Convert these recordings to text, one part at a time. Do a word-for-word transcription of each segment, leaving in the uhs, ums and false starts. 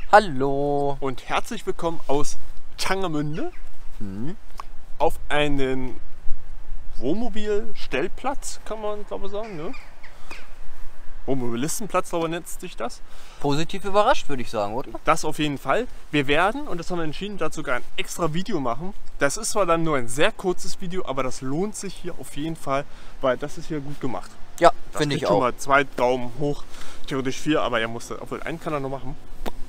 Hallo und herzlich willkommen aus Tangermünde mhm. auf einen Wohnmobilstellplatz, kann man glaube ich sagen, ne? Wohnmobilistenplatz, aber nennt sich das. Positiv überrascht, würde ich sagen, oder? Das auf jeden Fall. Wir werden, und das haben wir entschieden, dazu sogar ein extra Video machen. Das ist zwar dann nur ein sehr kurzes Video, aber das lohnt sich hier auf jeden Fall, weil das ist hier gut gemacht. Ja, finde ich auch. Schon mal zwei Daumen hoch, theoretisch vier, aber er musste, obwohl einen kann er noch machen.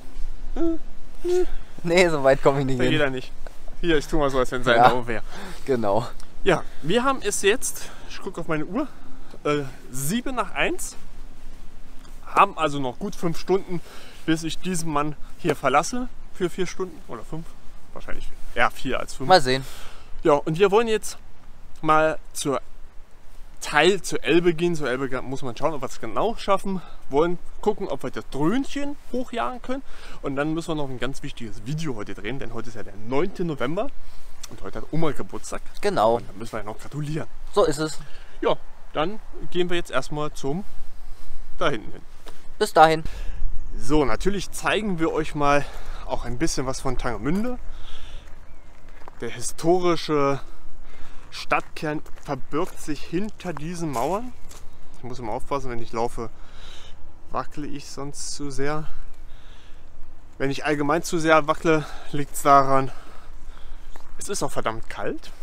Nee, so weit komme ich nicht hin. Jeder nicht. Hier, ich tue mal so, als wenn sein ja, Daumen wäre. Genau. Ja, wir haben es jetzt, ich gucke auf meine Uhr, äh, sieben nach eins. Haben also noch gut fünf Stunden, bis ich diesen Mann hier verlasse. Für vier Stunden oder fünf? Wahrscheinlich eher vier als fünf. Mal sehen. Ja, und wir wollen jetzt mal zur Teil zur Elbe gehen. Zur Elbe muss man schauen, ob wir es genau schaffen. Wollen gucken, ob wir das Dröhnchen hochjagen können. Und dann müssen wir noch ein ganz wichtiges Video heute drehen, denn heute ist ja der neunte November. Und heute hat Oma Geburtstag. Genau. Und dann müssen wir ja noch gratulieren. So ist es. Ja, dann gehen wir jetzt erstmal zum da hinten hin. Bis dahin. So, natürlich zeigen wir euch mal auch ein bisschen was von Tangermünde. Der historische Stadtkern verbirgt sich hinter diesen Mauern. Ich muss immer aufpassen, wenn ich laufe, wackele ich sonst zu sehr. Wenn ich allgemein zu sehr wackele, liegt es daran, es ist auch verdammt kalt.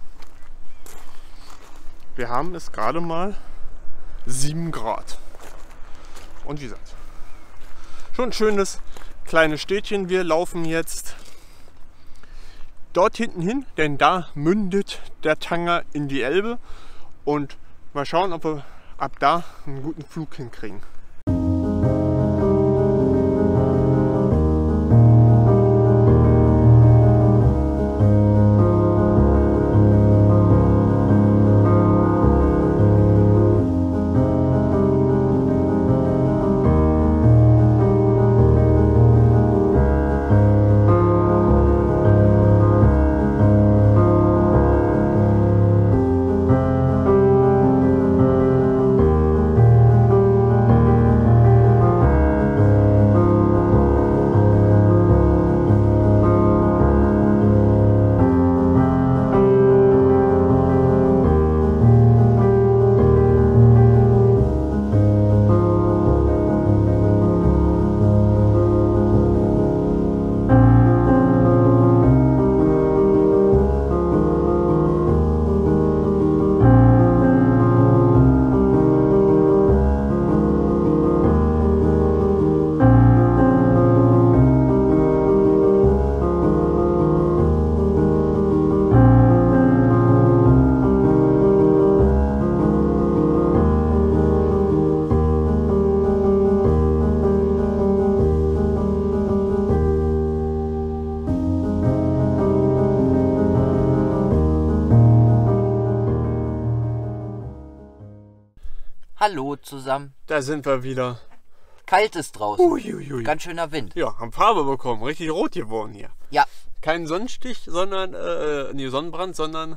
Wir haben es gerade mal sieben Grad. Und wie gesagt, schon ein schönes kleines Städtchen. Wir laufen jetzt dort hinten hin, denn da mündet der Tanger in die Elbe. Und mal schauen, ob wir ab da einen guten Flug hinkriegen. Hallo zusammen. Da sind wir wieder. Kalt ist draußen. Uiuiui. Ganz schöner Wind. Ja, haben Farbe bekommen. Richtig rot geworden hier. Ja. Kein Sonnenstich, sondern, äh, nee, Sonnenbrand, sondern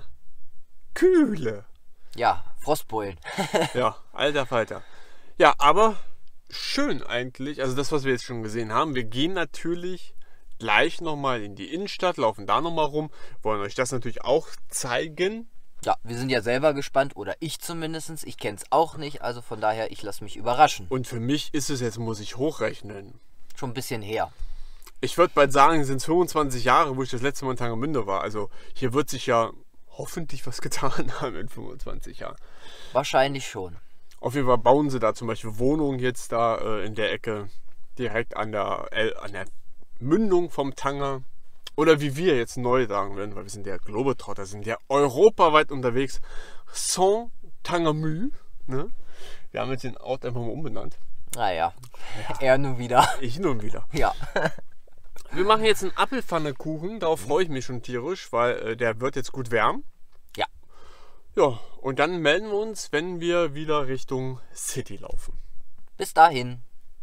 Kühle. Ja, Frostbeulen. Ja, alter Falter. Ja, aber schön eigentlich. Also das, was wir jetzt schon gesehen haben. Wir gehen natürlich gleich nochmal in die Innenstadt, laufen da nochmal rum. Wollen euch das natürlich auch zeigen. Ja, wir sind ja selber gespannt, oder ich zumindest. Ich kenne es auch nicht, also von daher, ich lasse mich überraschen. Und für mich ist es jetzt, muss ich hochrechnen. Schon ein bisschen her. Ich würde bald sagen, sind es fünfundzwanzig Jahre, wo ich das letzte Mal in Tangermünde war. Also hier wird sich ja hoffentlich was getan haben in fünfundzwanzig Jahren. Wahrscheinlich schon. Auf jeden Fall bauen sie da zum Beispiel Wohnungen jetzt da äh, in der Ecke, direkt an der, äh, an der Mündung vom Tanger. Oder wie wir jetzt neu sagen werden, weil wir sind ja Globetrotter, sind ja europaweit unterwegs. Saint-Tangermü. Ne? Wir haben jetzt den Ort einfach mal umbenannt. Naja, ja. Er nun wieder. Ich nun wieder. Ja. Wir machen jetzt einen Apfelpfannekuchen, darauf freue ich mich schon tierisch, weil äh, der wird jetzt gut wärmen. Ja. Ja, und dann melden wir uns, wenn wir wieder Richtung City laufen. Bis dahin.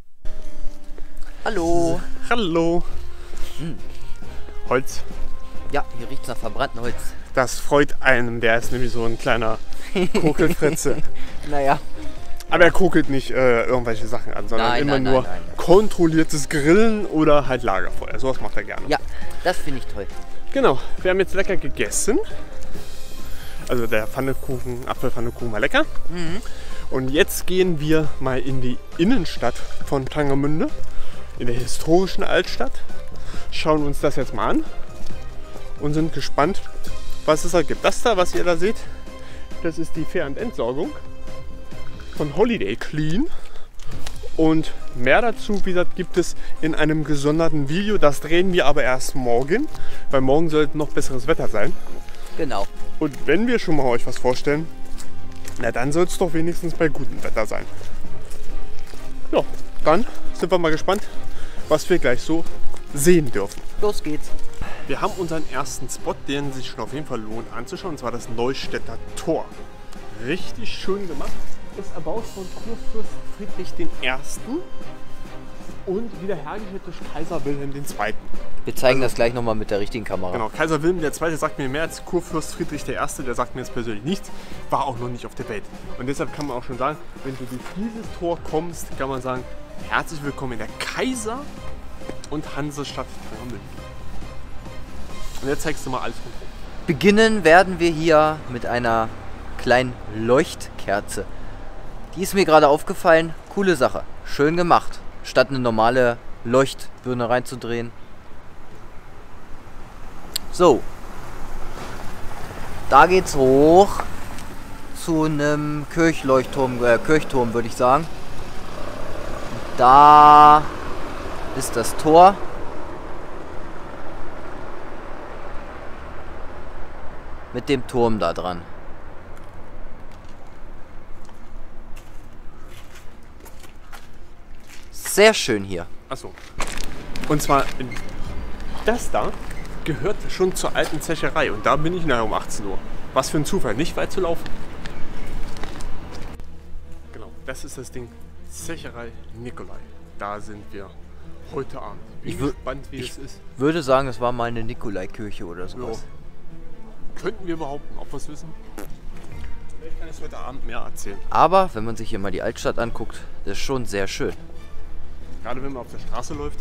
Hallo. Hallo. Hm. Holz. Ja, hier riecht es nach verbranntem Holz. Das freut einen, der ist nämlich so ein kleiner Kokelfritze. Naja. Aber er kokelt nicht äh, irgendwelche Sachen an, sondern Nein, immer nein, nur nein, nein, nein. kontrolliertes Grillen oder halt Lagerfeuer. Sowas macht er gerne. Ja, das finde ich toll. Genau, wir haben jetzt lecker gegessen. Also der Pfannekuchen, Apfelpfannekuchen war lecker. Mhm. Und jetzt gehen wir mal in die Innenstadt von Tangermünde, in der historischen Altstadt. Schauen uns das jetzt mal an und sind gespannt, was es ergibt. Das da, was ihr da seht, das ist die Fähr- und Entsorgung von Holiday Clean. Und mehr dazu, wie gesagt, gibt es in einem gesonderten Video. Das drehen wir aber erst morgen, weil morgen sollte noch besseres Wetter sein. Genau. Und wenn wir schon mal euch was vorstellen, na dann soll es doch wenigstens bei gutem Wetter sein. Ja, dann sind wir mal gespannt, was wir gleich so sehen dürfen. Los geht's. Wir haben unseren ersten Spot, den sich schon auf jeden Fall lohnt anzuschauen, und zwar das Neustädter Tor. Richtig schön gemacht. Ist erbaut von Kurfürst Friedrich der Erste. Und wiederhergestellt durch Kaiser Wilhelm der Zweite. Wir zeigen das gleich nochmal mit der richtigen Kamera. Genau, Kaiser Wilhelm der Zweite sagt mir mehr als Kurfürst Friedrich der Erste. Der sagt mir jetzt persönlich nichts, war auch noch nicht auf der Welt. Und deshalb kann man auch schon sagen, wenn du durch dieses Tor kommst, kann man sagen, herzlich willkommen in der Kaiser- und Hansestadt Tangermünde. Und jetzt zeigst du mal alles von oben. Beginnen werden wir hier mit einer kleinen Leuchtkerze. Die ist mir gerade aufgefallen. Coole Sache. Schön gemacht. Statt eine normale Leuchtbirne reinzudrehen. So. Da geht's hoch zu einem Kirchleuchtturm, äh, Kirchturm würde ich sagen. Da ist das Tor. Mit dem Turm da dran. Sehr schön hier. Achso. Und zwar, das da gehört schon zur alten Zecherei. Und da bin ich nachher um achtzehn Uhr. Was für ein Zufall, nicht weit zu laufen. Genau, das ist das Ding. Zecherei Nikolai. Da sind wir heute Abend. Bin Ich wür- gespannt, wie ich- es ist. Würde sagen, es war mal eine Nikolaikirche oder sowas. Ja. Könnten wir behaupten, ob wir es wissen? Vielleicht kann ich heute Abend mehr erzählen. Aber wenn man sich hier mal die Altstadt anguckt, das ist schon sehr schön. Gerade wenn man auf der Straße läuft.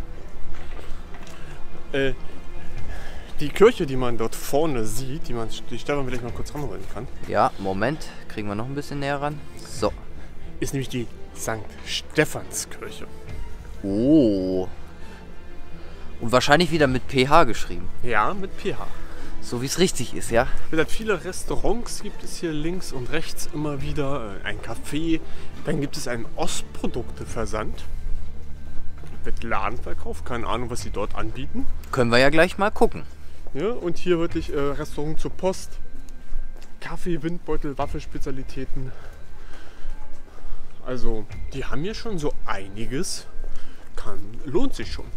Äh, die Kirche, die man dort vorne sieht, die man die Stefan vielleicht mal kurz ranholen kann, Ja, Moment, kriegen wir noch ein bisschen näher ran. So. ist nämlich die Sankt Stephanskirche. Oh. Und wahrscheinlich wieder mit P H geschrieben. Ja, mit P H. So wie es richtig ist, ja? Wie gesagt, viele Restaurants gibt es hier links und rechts immer wieder. äh, Ein Café. Dann gibt es einen Ostprodukteversand. Mit Ladenverkauf. Keine Ahnung, was sie dort anbieten. Können wir ja gleich mal gucken. Ja, und hier wirklich äh, Restaurant zur Post. Kaffee, Windbeutel, Waffelspezialitäten. Also, die haben hier schon so einiges. Kann, lohnt sich schon.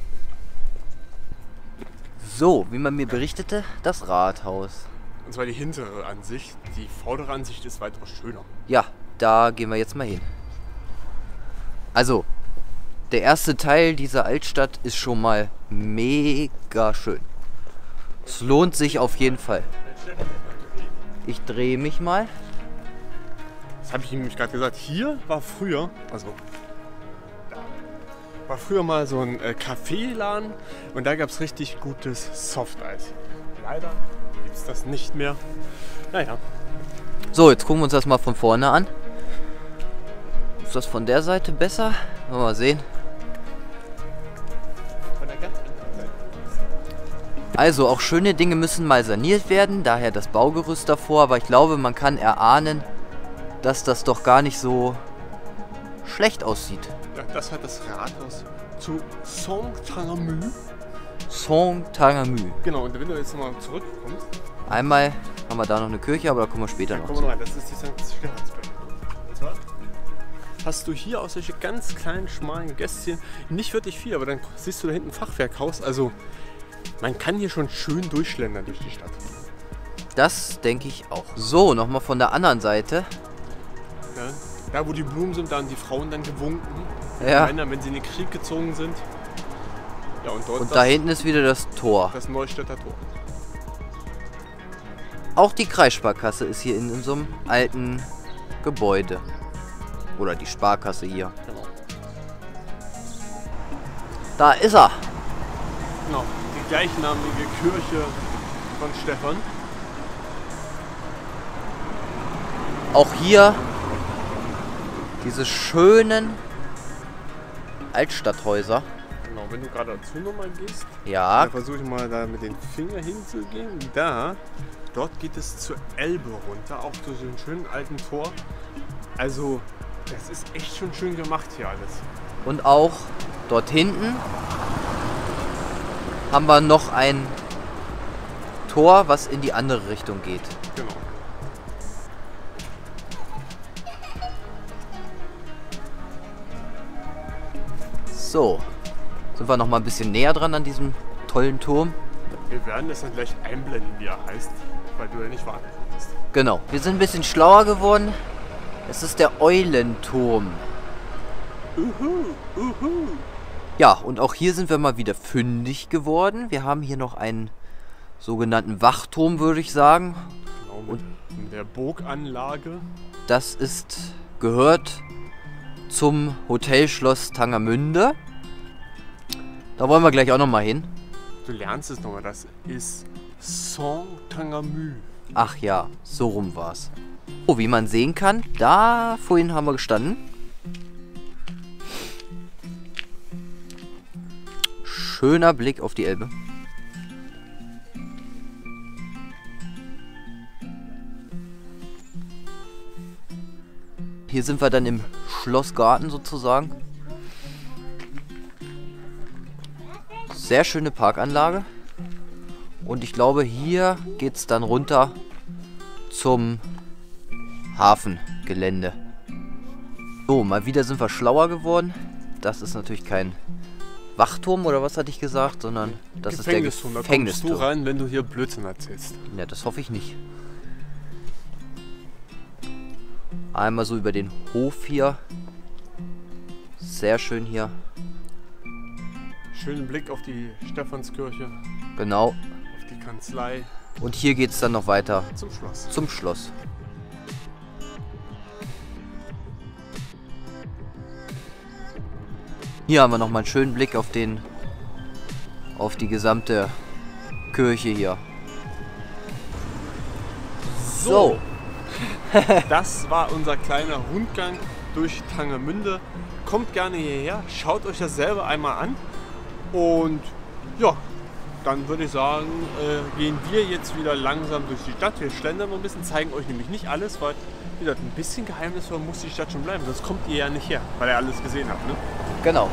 So, wie man mir berichtete, das Rathaus. Und zwar die hintere Ansicht. Die vordere Ansicht ist weitaus schöner. Ja, da gehen wir jetzt mal hin. Also, der erste Teil dieser Altstadt ist schon mal mega schön. Es lohnt sich auf jeden Fall. Ich drehe mich mal. Das habe ich ihm nämlich gerade gesagt. Hier war früher, also da, war früher mal so ein äh, Kaffeeladen und da gab es richtig gutes Softeis. Leider gibt es das nicht mehr. Naja, So, jetzt gucken wir uns das mal von vorne an. Ist das von der Seite besser? Wollen wir mal sehen. von der ganz anderen Seite. Also, auch schöne Dinge müssen mal saniert werden, daher das Baugerüst davor, aber ich glaube, man kann erahnen, dass das doch gar nicht so schlecht aussieht. Ja, das hat das Rathaus zu Saint-Tangermü. Saint-Tangermü. Genau, und wenn du jetzt nochmal zurückkommst, Einmal haben wir da noch eine Kirche, aber da kommen wir später noch kommen wir zu. noch rein. Das ist die Sankt Stephanskirche. Und zwar hast du hier auch solche ganz kleinen, schmalen Gässchen. Nicht wirklich viel, aber dann siehst du da hinten ein Fachwerkhaus. Also man kann hier schon schön durchschlendern durch die Stadt. Das denke ich auch. So, nochmal von der anderen Seite. Ja, da wo die Blumen sind, da haben die Frauen dann gewunken. Ja. Die Männer, wenn sie in den Krieg gezogen sind. Ja, und dort Und das, da hinten ist wieder das Tor. das Neustädter Tor. Auch die Kreissparkasse ist hier in, in so einem alten Gebäude. Oder die Sparkasse hier. Genau. Da ist er. Genau, die gleichnamige Kirche von Stephan. Auch hier diese schönen Altstadthäuser. Genau, wenn du gerade dazu nochmal gehst, Ja. dann versuche ich mal da mit dem Finger hinzugehen. Da, dort geht es zur Elbe runter, auch durch einen schönen alten Tor. Also, das ist echt schon schön gemacht hier alles. Und auch dort hinten haben wir noch ein Tor, was in die andere Richtung geht. Genau. So, sind wir noch mal ein bisschen näher dran an diesem tollen Turm. Wir werden das dann gleich einblenden, wie er heißt, weil du ja nicht warten konntest. Genau, wir sind ein bisschen schlauer geworden. Es ist der Eulenturm. Uhu, uhu. Ja, und auch hier sind wir mal wieder fündig geworden. Wir haben hier noch einen sogenannten Wachturm, würde ich sagen. Genau, mit, mit der Burganlage. Das ist, gehört zum Hotelschloss Tangermünde. Da wollen wir gleich auch noch mal hin. Du lernst es nochmal, das ist Saint-Tangamü. Ach ja, so rum war's. Oh, wie man sehen kann, da vorhin haben wir gestanden. Schöner Blick auf die Elbe. Hier sind wir dann im Schlossgarten sozusagen. Sehr schöne Parkanlage. Und ich glaube, hier geht es dann runter zum Hafengelände. So, mal wieder sind wir schlauer geworden. Das ist natürlich kein Wachturm oder was hatte ich gesagt, sondern das ist der Gefängnisturm. Da kommst Gefängnisturm. du rein, wenn du hier Blödsinn erzählst. Ja, das hoffe ich nicht. Einmal so über den Hof hier. Sehr schön hier. Schönen Blick auf die Stephanskirche, Genau. auf die Kanzlei, Und hier geht es dann noch weiter zum Schloss. zum Schloss. Hier haben wir nochmal einen schönen Blick auf den, auf die gesamte Kirche hier. So. Das war unser kleiner Rundgang durch Tangermünde. Kommt gerne hierher, schaut euch das selber einmal an. Und ja, dann würde ich sagen, äh, gehen wir jetzt wieder langsam durch die Stadt. Wir schlendern noch ein bisschen, zeigen euch nämlich nicht alles, weil wie gesagt, ein bisschen geheimnisvoll muss die Stadt schon bleiben. Sonst kommt ihr ja nicht her, weil ihr alles gesehen habt. Ne? Genau.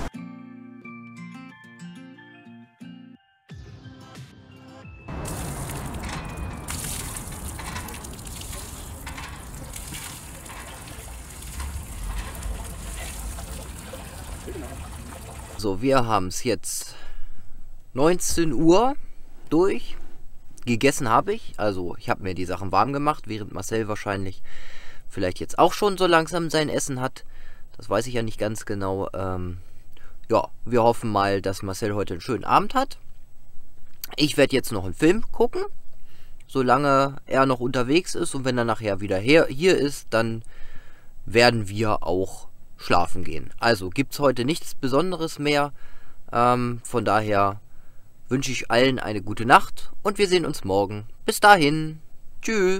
So, wir haben es jetzt neunzehn Uhr durch. Gegessen habe ich. Also ich habe mir die Sachen warm gemacht, während Marcel wahrscheinlich vielleicht jetzt auch schon so langsam sein Essen hat. Das weiß ich ja nicht ganz genau. Ähm, ja, wir hoffen mal, dass Marcel heute einen schönen Abend hat. Ich werde jetzt noch einen Film gucken, solange er noch unterwegs ist. Und wenn er nachher wieder her, hier ist, dann werden wir auch schlafen gehen. Also gibt es heute nichts Besonderes mehr. Ähm, von daher wünsche ich allen eine gute Nacht und wir sehen uns morgen. Bis dahin. Tschüss.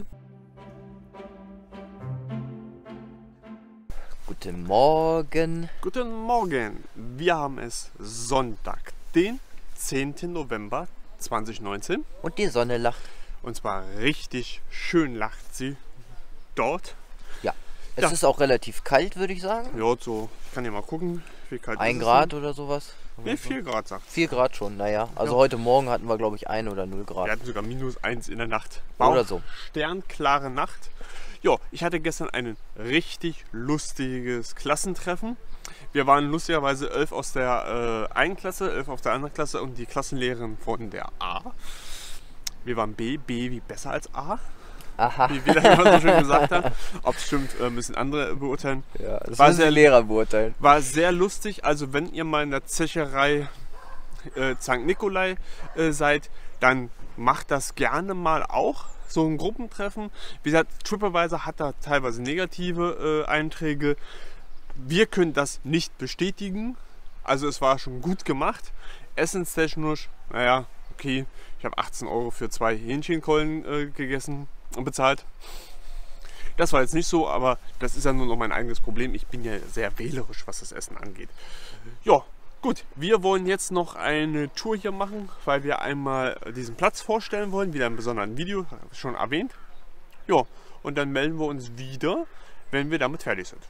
Guten Morgen. Guten Morgen. Wir haben es Sonntag, den zehnten November zweitausendneunzehn. Und die Sonne lacht. Und zwar richtig schön lacht sie dort. Ja. Es Ja. ist auch relativ kalt, würde ich sagen. Ja, so, ich kann ja mal gucken, wie kalt Ein ist es Grad denn? oder sowas. Nee, vier Grad sagt. vier Grad schon, naja. Also Ja. heute Morgen hatten wir, glaube ich, ein oder null Wir Grad. hatten sogar minus eins in der Nacht. Oder auch so. Sternklare Nacht. Ja, ich hatte gestern ein richtig lustiges Klassentreffen. Wir waren lustigerweise elf aus der äh, einen Klasse, elf aus der anderen Klasse und die Klassenlehrerin von der A. Wir waren B, B wie besser als A, Aha. wie wir das immer so schön gesagt haben. Ob es stimmt, äh, müssen andere beurteilen. Ja, das War müssen sehr- die Lehrer beurteilen. War sehr lustig, also wenn ihr mal in der Zecherei äh, Sankt Nikolai äh, seid, dann macht das gerne mal auch. so ein Gruppentreffen. Wie gesagt, TripAdvisor hat da teilweise negative äh, Einträge. Wir können das nicht bestätigen. Also es war schon gut gemacht. Essenstechnisch, naja, okay. Ich habe achtzehn Euro für zwei Hähnchenkeulen äh, gegessen und bezahlt. Das war jetzt nicht so, aber das ist ja nur noch mein eigenes Problem. Ich bin ja sehr wählerisch, was das Essen angeht. Ja, gut. Wir wollen jetzt noch eine Tour hier machen, weil wir einmal diesen Platz vorstellen wollen. Wieder ein besonderes Video, schon erwähnt. Ja, und dann melden wir uns wieder, wenn wir damit fertig sind.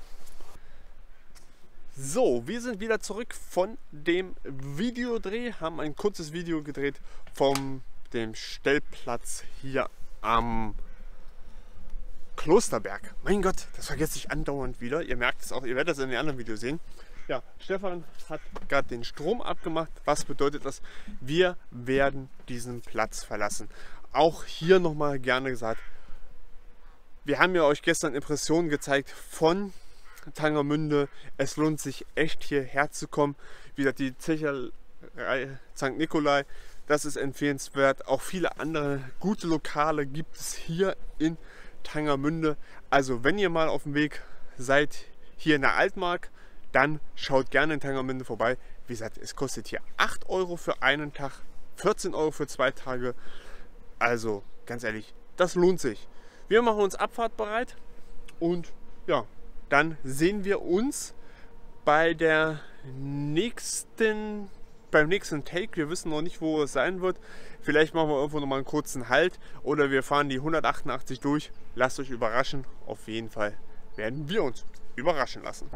So, wir sind wieder zurück von dem Videodreh, haben ein kurzes Video gedreht von dem Stellplatz hier am Klosterberg. Mein Gott, das vergesse ich andauernd wieder. Ihr merkt es auch, ihr werdet es in den anderen Videos sehen. Ja, Stefan hat gerade den Strom abgemacht. Was bedeutet das? Wir werden diesen Platz verlassen. Auch hier nochmal gerne gesagt, wir haben ja euch gestern Impressionen gezeigt von Tangermünde. Es lohnt sich echt hierher zu kommen. Wie gesagt, die Zecherei Sankt Nikolai, das ist empfehlenswert. Auch viele andere gute Lokale gibt es hier in Tangermünde. Also wenn ihr mal auf dem Weg seid hier in der Altmark, dann schaut gerne in Tangermünde vorbei. Wie gesagt, es kostet hier acht Euro für einen Tag, vierzehn Euro für zwei Tage. Also ganz ehrlich, das lohnt sich. Wir machen uns abfahrtbereit und ja, dann sehen wir uns bei der nächsten, beim nächsten Take. Wir wissen noch nicht, wo es sein wird. Vielleicht machen wir irgendwo noch mal einen kurzen Halt oder wir fahren die hundertachtundachtzig durch. Lasst euch überraschen. Auf jeden Fall werden wir uns überraschen lassen.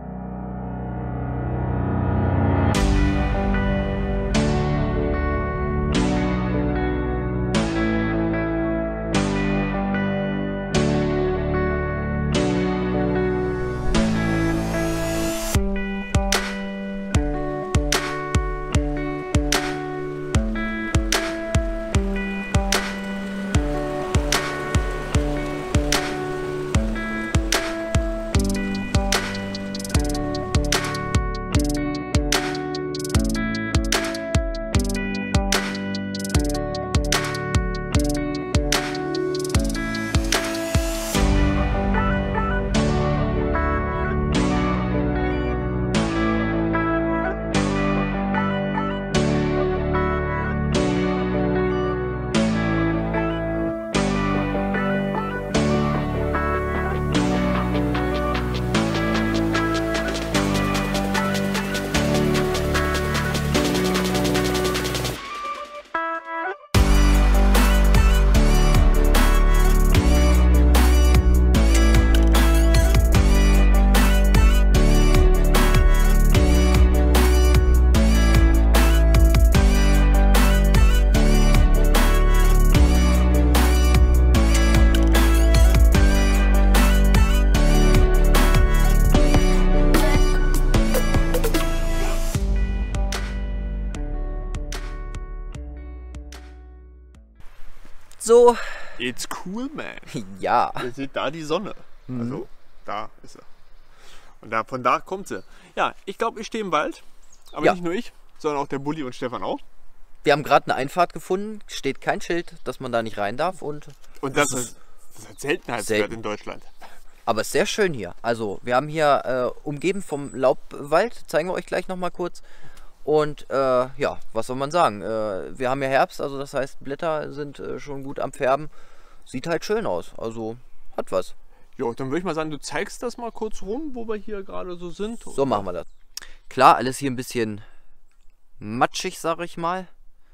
So. It's cool, man. Ja. Ihr seht da die Sonne. Mhm. Also, da ist sie. Und da, von da kommt sie. Ja, ich glaube, ich stehe im Wald. Aber ja. Nicht nur ich, sondern auch der Bulli und Stefan auch. Wir haben gerade eine Einfahrt gefunden. Steht kein Schild, dass man da nicht rein darf. Und, und das, das ist, das ist Seltenheitswert selten. in Deutschland. Aber es ist sehr schön hier. Also, wir haben hier äh, umgeben vom Laubwald. Zeigen wir euch gleich nochmal kurz. Und äh, ja, was soll man sagen? Äh, wir haben ja Herbst, also das heißt, Blätter sind äh, schon gut am Färben. Sieht halt schön aus, also hat was. Jo, dann würde ich mal sagen, du zeigst das mal kurz rum, wo wir hier gerade so sind. So machen wir das. Klar, alles hier ein bisschen matschig, sag ich mal.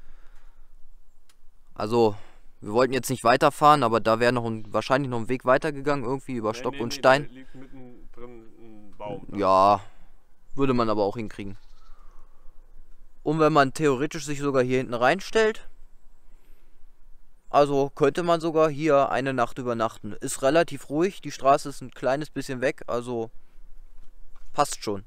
Also, wir wollten jetzt nicht weiterfahren, aber da wäre noch ein, wahrscheinlich noch ein Weg weitergegangen, irgendwie über nee, Stock nee, und nee, Stein. Da liegt mittendrin ein Baum. Ne? Ja, würde man aber auch hinkriegen. Und wenn man theoretisch sich sogar hier hinten reinstellt, also könnte man sogar hier eine Nacht übernachten. Ist relativ ruhig, die Straße ist ein kleines bisschen weg, also passt schon.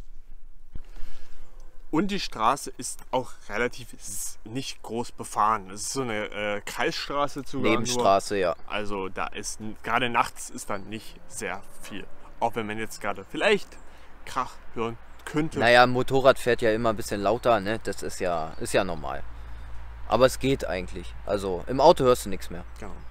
Und die Straße ist auch relativ nicht groß befahren. Es ist so eine äh, Kreisstraße sogar. Nebenstraße, nur. ja. Also da ist, gerade nachts ist dann nicht sehr viel. Auch wenn man jetzt gerade vielleicht Krach hören könnte. Naja, ein Motorrad fährt ja immer ein bisschen lauter, ne? Das ist ja, ist ja normal. Aber es geht eigentlich. Also im Auto hörst du nichts mehr. Genau.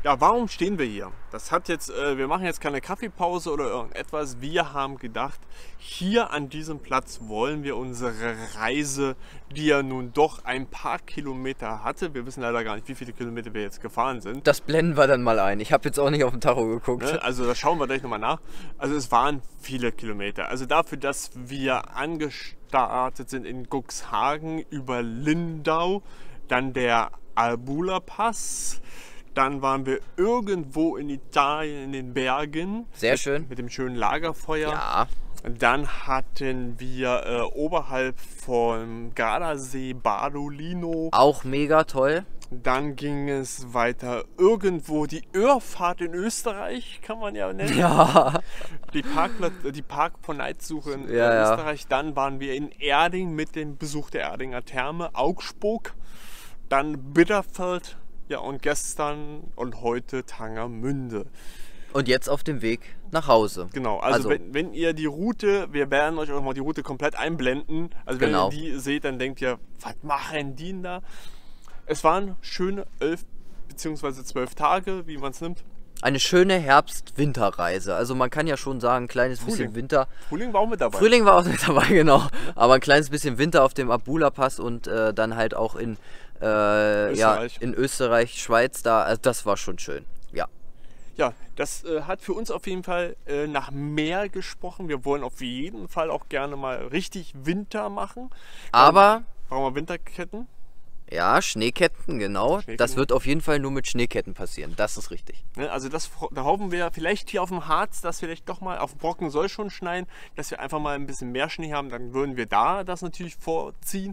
Ja, warum stehen wir hier? Das hat jetzt, äh, wir machen jetzt keine Kaffeepause oder irgendetwas. Wir haben gedacht, hier an diesem Platz wollen wir unsere Reise, die ja nun doch ein paar Kilometer hatte. Wir wissen leider gar nicht, wie viele Kilometer wir jetzt gefahren sind. Das blenden wir dann mal ein. Ich habe jetzt auch nicht auf den Tacho geguckt. Ne? Also da schauen wir gleich nochmal nach. Also es waren viele Kilometer. Also dafür, dass wir angestartet sind in Cuxhagen über Lindau, dann der Albula Pass. Dann waren wir irgendwo in Italien in den Bergen. Sehr mit, schön. Mit dem schönen Lagerfeuer. Ja. Dann hatten wir äh, oberhalb vom Gardasee Badolino. Auch mega toll. Dann ging es weiter irgendwo die Irrfahrt in Österreich, kann man ja nennen. Ja. Die, Parkplatz, die Park von Neitsuche in Ja, ja. Österreich. Dann waren wir in Erding mit dem Besuch der Erdinger Therme, Augsburg. Dann Bitterfeld. Ja, und gestern und heute Tangermünde. Und jetzt auf dem Weg nach Hause. Genau, also, Also- wenn, wenn ihr die Route, wir werden euch auch mal die Route komplett einblenden. Also wenn Genau. ihr die seht, dann denkt ihr, was machen die denn da? Es waren schöne elf bzw. zwölf Tage, wie man es nimmt. Eine schöne Herbst-Winterreise. Also man kann ja schon sagen, ein kleines Frühling. bisschen Winter. Frühling war auch mit dabei. Frühling war auch mit dabei, genau. Aber ein kleines bisschen Winter auf dem Albula Pass und äh, dann halt auch in, äh, ja, Österreich. in Österreich, Schweiz da. Also das war schon schön. Ja. Ja, das äh, hat für uns auf jeden Fall äh, nach mehr gesprochen. Wir wollen auf jeden Fall auch gerne mal richtig Winter machen. Aber, Brauchen wir Winterketten? ja, Schneeketten, genau. Schneeketten. Das wird auf jeden Fall nur mit Schneeketten passieren. Das ist richtig. Ne, also das, da hoffen wir vielleicht hier auf dem Harz, dass vielleicht doch mal, auf dem Brocken soll schon schneien, dass wir einfach mal ein bisschen mehr Schnee haben. Dann würden wir da das natürlich vorziehen.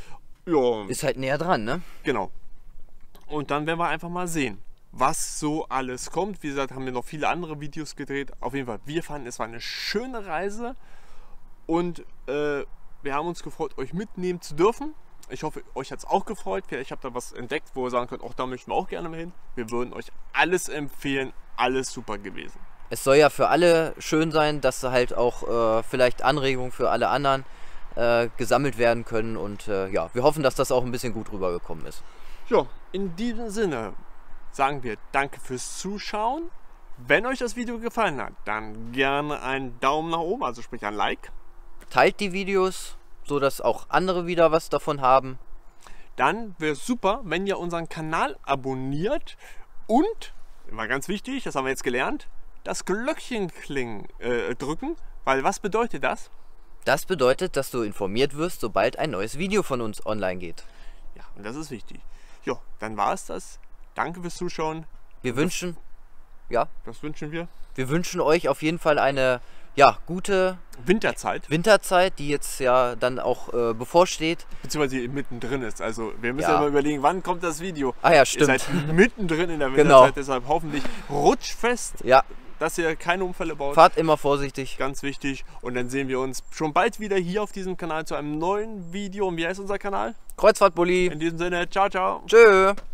Ja, Ist halt näher dran, ne? genau. Und dann werden wir einfach mal sehen, was so alles kommt. Wie gesagt, haben wir noch viele andere Videos gedreht. Auf jeden Fall, wir fanden, es war eine schöne Reise. Und äh, wir haben uns gefreut, euch mitnehmen zu dürfen. Ich hoffe, euch hat es auch gefreut. Vielleicht habt ihr was entdeckt, wo ihr sagen könnt, auch da möchten wir auch gerne mal hin. Wir würden euch alles empfehlen. Alles super gewesen. Es soll ja für alle schön sein, dass halt auch äh, vielleicht Anregungen für alle anderen äh, gesammelt werden können. Und äh, ja, wir hoffen, dass das auch ein bisschen gut rübergekommen ist. Ja, in diesem Sinne sagen wir danke fürs Zuschauen. Wenn euch das Video gefallen hat, dann gerne einen Daumen nach oben, also sprich ein Like. Teilt die Videos, so dass auch andere wieder was davon haben. Dann wäre es super, wenn ihr unseren Kanal abonniert und, war ganz wichtig, das haben wir jetzt gelernt, das Glöckchen klingen, äh, drücken, weil was bedeutet das? Das bedeutet, dass du informiert wirst, sobald ein neues Video von uns online geht. Ja, und das ist wichtig. Ja, dann war es das. Danke fürs Zuschauen. Wir wünschen, ja, Das wünschen wir. wir wünschen euch auf jeden Fall eine ja, gute Winterzeit, Winterzeit, die jetzt ja dann auch äh, bevorsteht. beziehungsweise mittendrin ist. Also wir müssen Ja. ja mal überlegen, wann kommt das Video. Ah ja, Ihr stimmt. seid mittendrin in der Genau. Winterzeit, deshalb hoffentlich rutschfest, Ja, dass ihr keine Unfälle baut. fahrt immer vorsichtig. Ganz wichtig. Und dann sehen wir uns schon bald wieder hier auf diesem Kanal zu einem neuen Video. Und wie heißt unser Kanal? Kreuzfahrtbully. In diesem Sinne, ciao, ciao. Tschö.